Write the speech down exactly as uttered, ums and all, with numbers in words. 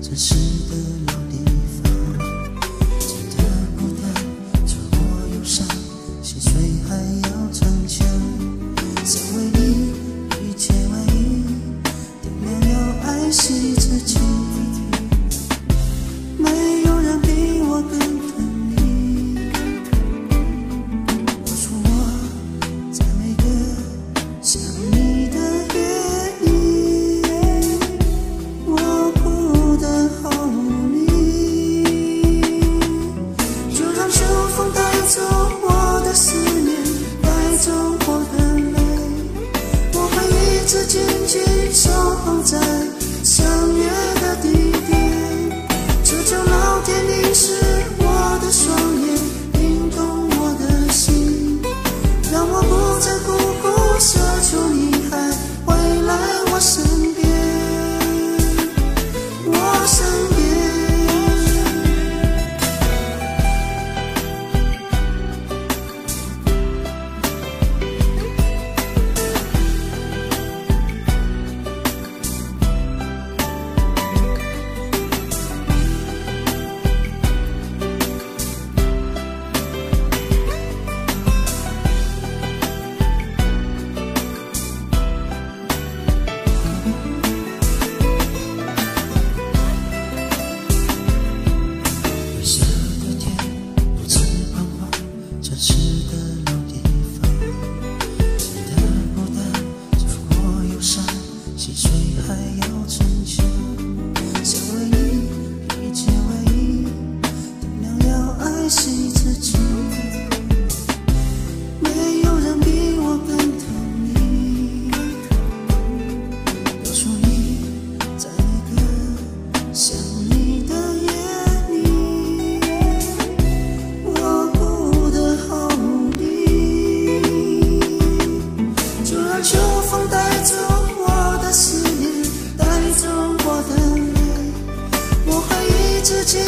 城市的老地方，真的孤单，错过忧伤，心碎还要逞强。想为你一切万一，点亮要爱惜自己。没有人比我更疼你，告诉我，在每个想你的夜里，我哭得好迷。就让秋风带走我的思念，带走我的泪，我会一直紧紧守候在相约的地点。求求老天凝视我的双眼，听懂我的心，让我不再苦苦奢求你还回来我身边，我身边。心碎还要逞强，想为你一切为一，点亮要爱惜自己。没有人比我更疼你，告诉你，在每个想你的夜里，我哭得好迷。就让秋风带走思念，带走我的泪，我会一直紧